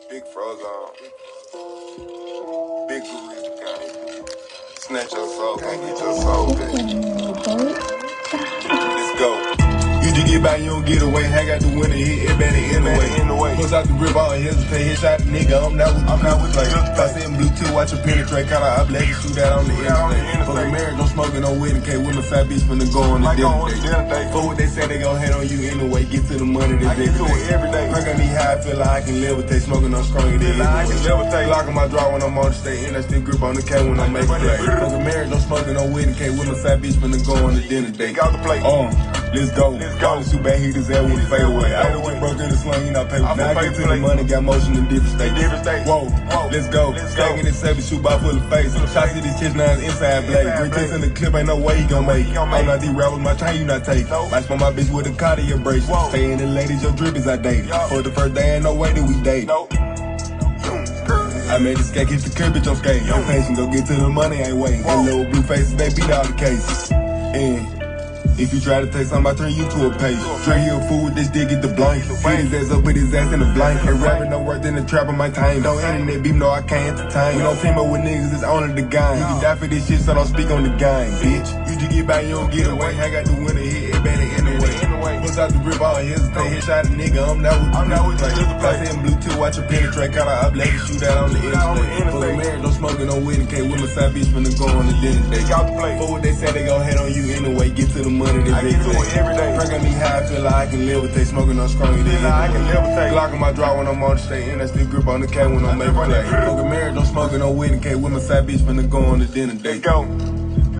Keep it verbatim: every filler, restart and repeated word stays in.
Big froze on. Big gorilla gang. Snatch your soul, can't get your soul, bitch. Let's go. You just get by, you don't get away. Hang out the window, hit everybody in the way. In the way. Push out the rip, I don't hesitate. Hit shot the nigga, I'm not with I'm not with play. If I see him blue too, watch her penetrate. Kinda up, let you shoot that on the interstate. For the marriage, don't smoking, no wedding cake. With my fat bitch finna go on the dinner date. For what they say, they gon' hate on you anyway. Get to the money, they get to it every day. Crack on these high, I feel like I can levitate. Smoking on strong, it is. I can levitate. Locking my draw when I'm on the state. And I still grip on the K when I make a play. For the marriage, don't smoking, no wedding cake. With my fat bitch finna go on the dinner date. Got the plate. Uh, let's go. Let's go. Too bad he just had one fade away. I was just broke in the slung, you not pay with. Now I get to the money, got motion in different states. Different states. Whoa, let's go. Stacking this seven, shoot by full of face. Shots to these chest, now it's inside blade. Three kicks in the clip, ain't no way he gon' make. I'm not D-Rappers, my time you not take. Might spend my bitch with a Cartier bracelet. Stay in the ladies, your drip is I dated. For the first day, ain't no way that we date. I made the skate, hit the curb, bitch, I'm skating. I'm patient, go get to the money, ain't waiting. And little blue faces, they beat all the cases. And if you try to take something, I turn you to a page. Dre here fool with this dick, get the blank. Feed his ass up, put his ass in the blank. Ain't rapping no worth in the trap of my time. Don't internet beef, no, I can't entertain. We don't team up with niggas, it's only the game. You can die for this shit, so don't speak on the game, bitch. You just get by, you don't get away. I got the winner, hit everybody in the way. Push out the grip, I don't hesitate. Hit shot a nigga, I'm not with I'm not with play. If I see him blue too, watch her penetrate. Kinda up, let you shoot that on the interstate. For the marriage, don't smoking, no wedding cake. With my side bitch finna go on the dinner date. For what they say, they gon' hate on you anyway. Get to the money, they get to it every day. Crack on me high, I feel like I can levitate. Smoking on strong, it is. I can levitate. Locking my draw when I'm on the state. And I still grip on the K when I'm making play. Fucking marriage, don't smoking no wedding cake. With my side bitch finna go on the dinner date. Go.